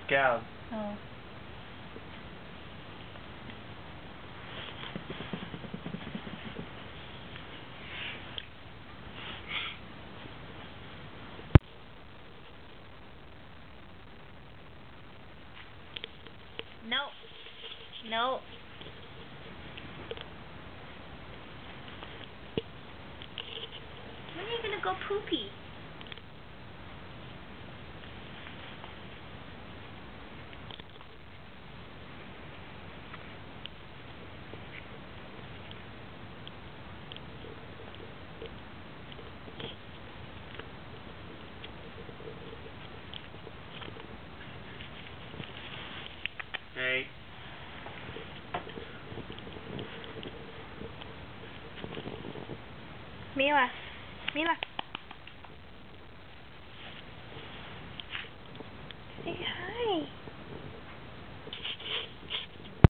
scalp. Oh. No. No. When are you gonna go poopy? Hey. Mila. Mila. Say hi.